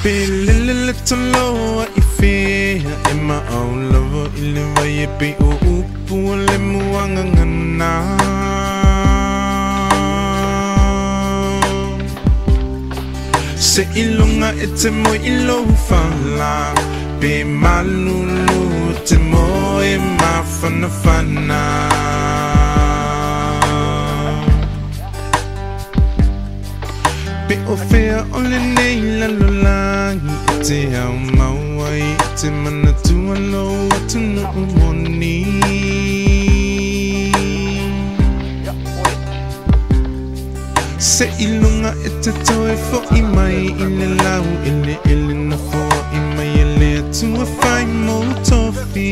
Pelele tolo ife ema au lava ile vai pe o upu le muanga ngana se ilunga ete mo ilo fala pe malulu te mo e mafana fana pe o fea ole nei la lolangi te au mawai te mana tua lo atu no umoni se ilunga ete toe fo I mai ile lau ile na fo I mai ele tua fai mo tofi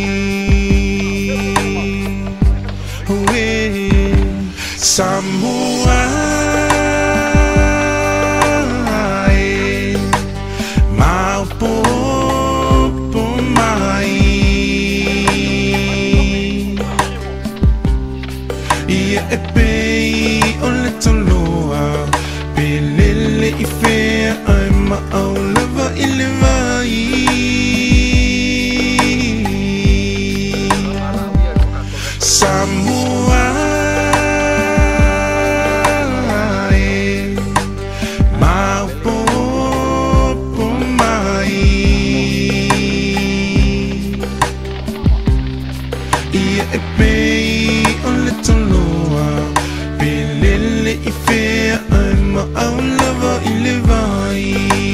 Oe Samoa e pei o le toloa pelele I fea ai ma au lava I le vai Samoa e maupopo mai ia e pei o le toloa pelele I fea ai ma au lava I le vai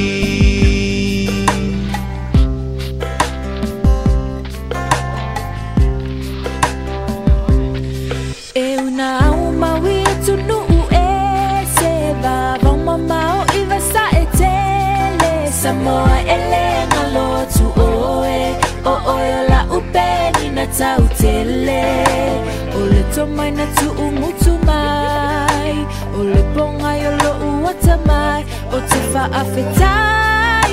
E una uma witu nu e se va vama mau I vasa e tele Samoa ele ngalo tu oe o oe la upeni na tau tele O le tomai na tu umutu mai O le ponga yo lo uata mai O te whaafetai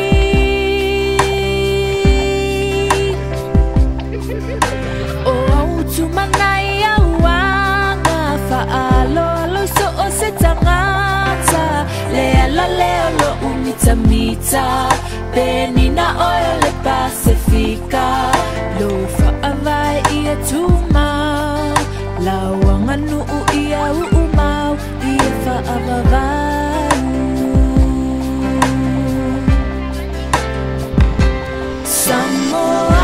O autu manai au anga Whaalo alo so o se tangata Lea la leo lo umita mita Beni na oe le Pasifika Lo whaavai ia tumau Lawanga nuu ia uumau Ia whaavavau Samoa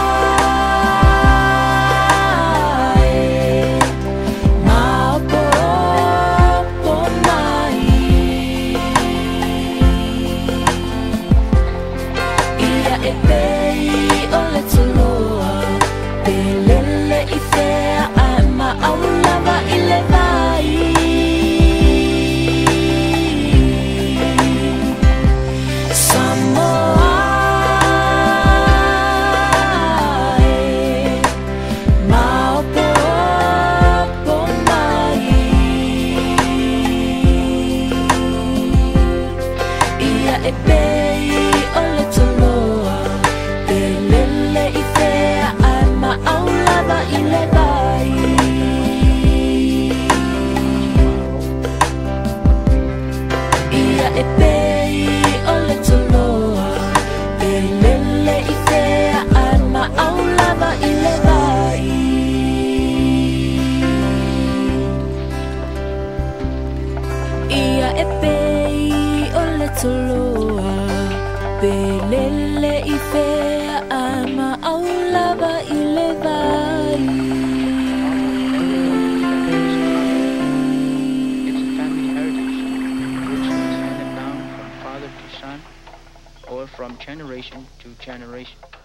Toloa pelele I fea ama au lava I le vai It's a family heritage which is handed down from father to son or from generation to generation.